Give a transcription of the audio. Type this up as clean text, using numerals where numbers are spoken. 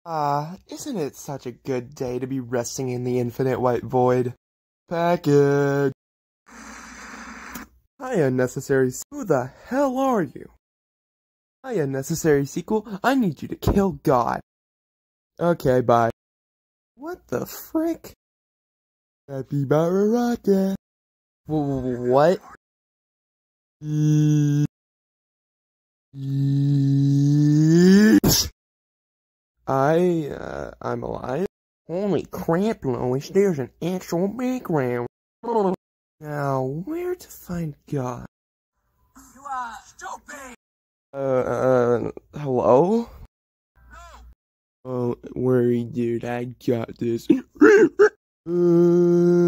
Isn't it such a good day to be resting in the infinite white void? Package! Hi, unnecessary. Who the hell are you? Hi, unnecessary sequel. I need you to kill God. Okay, bye. What the frick? Happy Barra Rocket. What? I'm alive? Holy crap, Lois, there's an actual background. Now, where to find God? You are stupid! Hello? Oh, worry, dude, I got this.